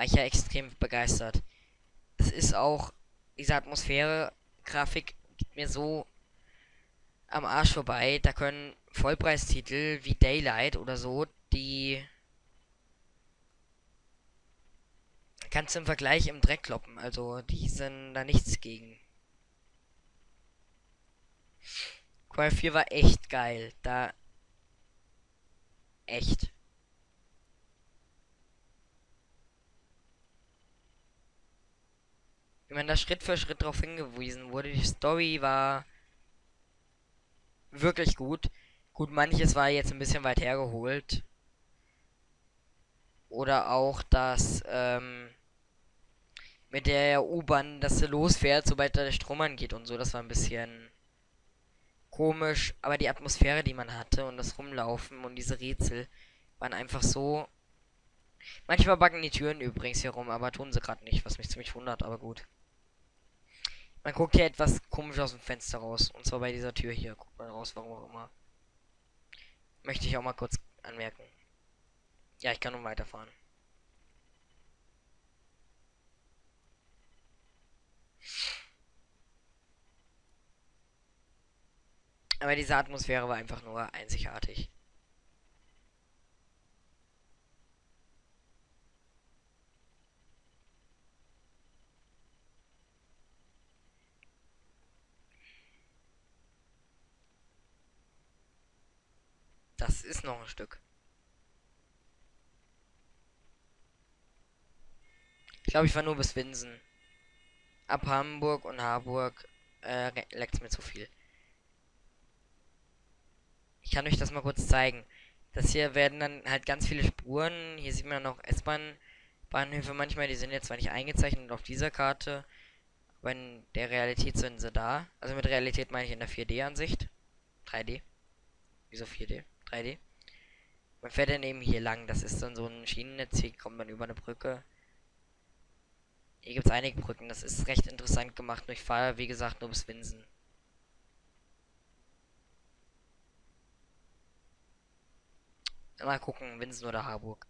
war ich ja extrem begeistert. Es ist auch, diese Atmosphäre, Grafik geht mir so am Arsch vorbei. Da können Vollpreistitel wie Daylight oder so, die kannst du im Vergleich im Dreck kloppen. Also die sind da nichts gegen. Cry 4 war echt geil. Da echt. Wie man da Schritt für Schritt drauf hingewiesen wurde. Die Story war wirklich gut. Gut, manches war jetzt ein bisschen weit hergeholt. Oder auch das mit der U-Bahn, dass sie losfährt, sobald da der Strom angeht und so. Das war ein bisschen komisch. Aber die Atmosphäre, die man hatte und das Rumlaufen und diese Rätsel waren einfach so. Manchmal buggen die Türen übrigens hier rum, aber tun sie gerade nicht, was mich ziemlich wundert, aber gut. Man guckt hier etwas komisch aus dem Fenster raus. Und zwar bei dieser Tür hier. Guckt man raus, warum auch immer. Möchte ich auch mal kurz anmerken. Ja, ich kann nun weiterfahren. Aber diese Atmosphäre war einfach nur einzigartig. Das ist noch ein Stück. Ich glaube, ich war nur bis Winsen. Ab Hamburg und Harburg leckt's mir zu viel. Ich kann euch das mal kurz zeigen. Das hier werden dann halt ganz viele Spuren. Hier sieht man noch S-Bahn-Bahnhöfe manchmal. Die sind jetzt zwar nicht eingezeichnet auf dieser Karte, aber in der Realität sind sie da. Also mit Realität meine ich in der 4D-Ansicht. 3D. Wieso 4D? 3D. Man fährt dann eben hier lang. Das ist dann so ein Schienennetz. Hier kommt man über eine Brücke. Hier gibt es einige Brücken. Das ist recht interessant gemacht. Ich fahre, wie gesagt, nur bis Winsen. Mal gucken, Winsen oder Harburg.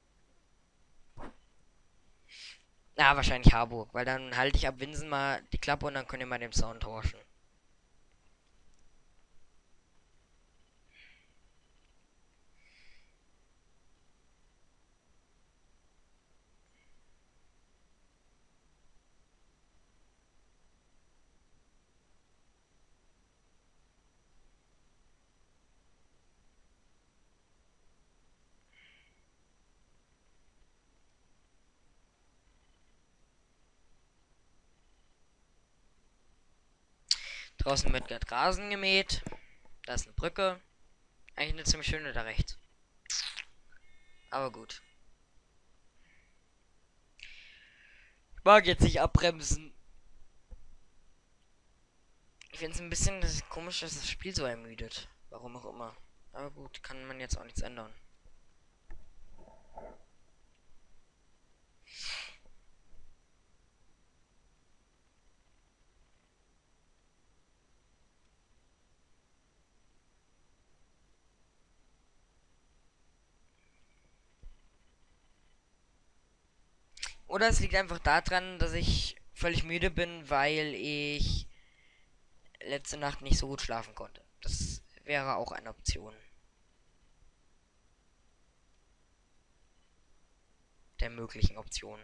Na, wahrscheinlich Harburg, weil dann halte ich ab Winsen mal die Klappe und dann könnt ihr mal den Sound tauschen. Draußen wird gerade Rasen gemäht. Da ist eine Brücke. Eigentlich eine ziemlich schöne da rechts. Aber gut. Ich mag jetzt nicht abbremsen. Ich finde es ein bisschen komisch, dass das Spiel so ermüdet. Warum auch immer. Aber gut, kann man jetzt auch nichts ändern. Oder es liegt einfach daran, dass ich völlig müde bin, weil ich letzte Nacht nicht so gut schlafen konnte. Das wäre auch eine Option der möglichen Optionen.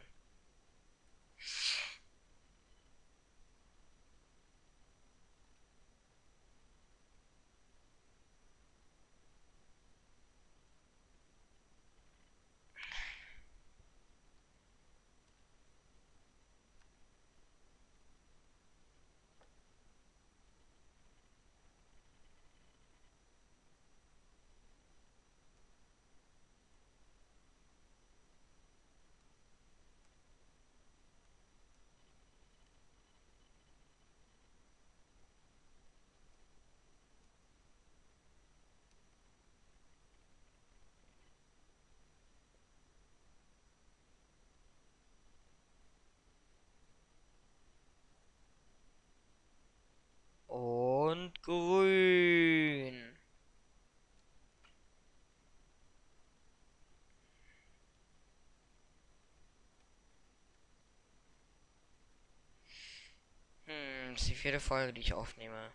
Das ist die 4. Folge, die ich aufnehme.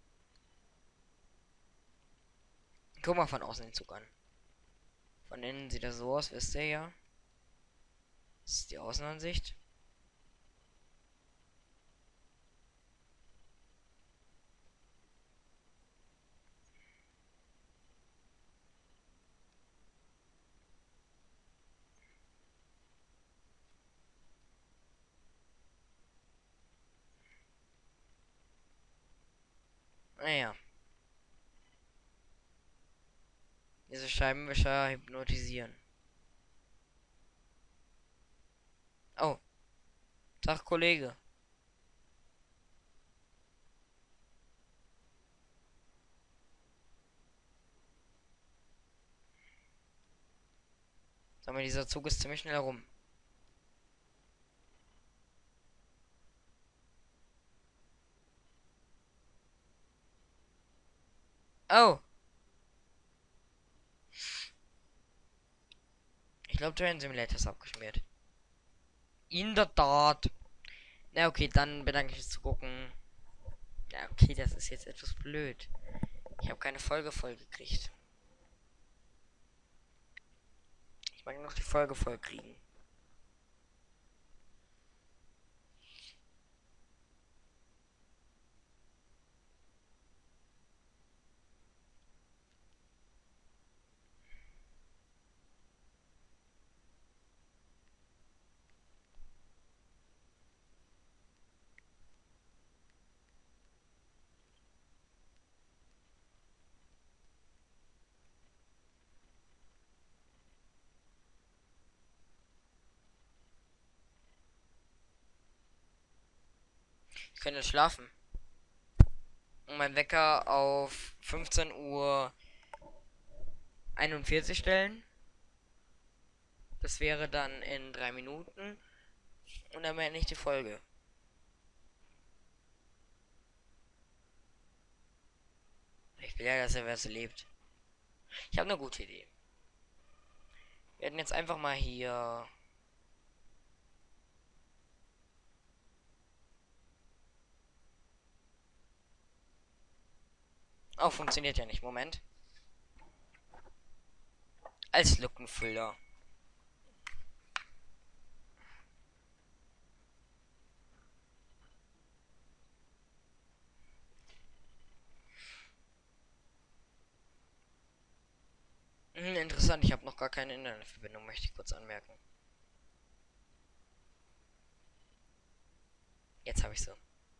Guck mal von außen den Zug an. Von innen sieht er so aus, wisst ihr ja. Das ist die Außenansicht. Naja. Diese Scheibenwischer hypnotisieren. Oh. Tag, Kollege. Sag mal, dieser Zug ist ziemlich schnell rum. Oh. Ich glaube, Train Simulator ist abgeschmiert. In der Tat. Na okay, dann bedanke ich mich zu gucken. Ja, okay, das ist jetzt etwas blöd. Ich habe keine Folge voll gekriegt. Ich mag noch die Folge voll kriegen. Ich könnte schlafen. Und mein Wecker auf 15:41 Uhr stellen. Das wäre dann in 3 Minuten. Und dann beende ich die Folge. Ich will ja, dass er was lebt. Ich habe eine gute Idee. Wir werden jetzt einfach mal hier. Oh, funktioniert ja nicht. Moment. Als Lückenfüller. Interessant, ich habe noch gar keine Internetverbindung, möchte ich kurz anmerken. Jetzt habe ich so.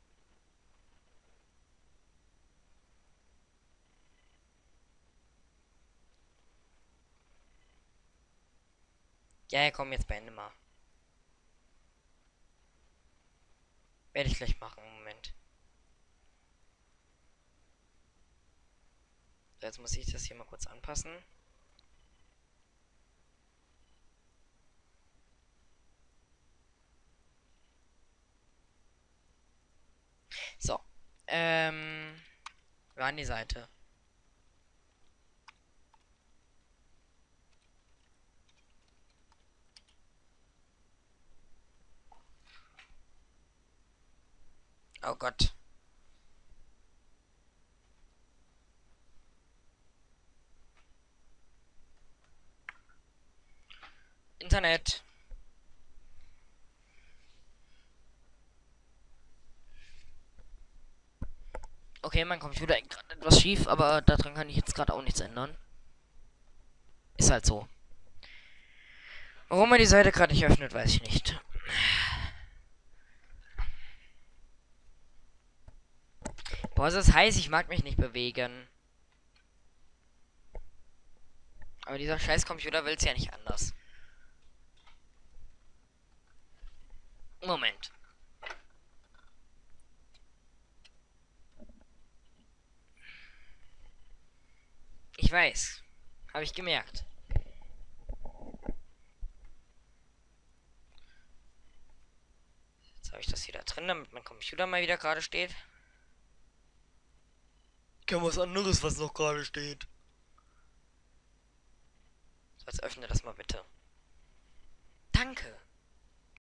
Ja, komm, jetzt beende mal. Werde ich gleich machen, Moment. So, jetzt muss ich das hier mal kurz anpassen. So. War an die Seite. Oh Gott. Internet. Okay, mein Computer ist gerade etwas schief, aber daran kann ich jetzt gerade auch nichts ändern. Ist halt so. Warum er die Seite gerade nicht öffnet, weiß ich nicht. Boah, das heißt, ich mag mich nicht bewegen. Aber dieser scheiß Computer will es ja nicht anders. Moment. Ich weiß. Habe ich gemerkt. Jetzt habe ich das hier da drin, damit mein Computer mal wieder gerade steht. Kann was anderes, was noch gerade steht. So, jetzt öffne das mal bitte. Danke.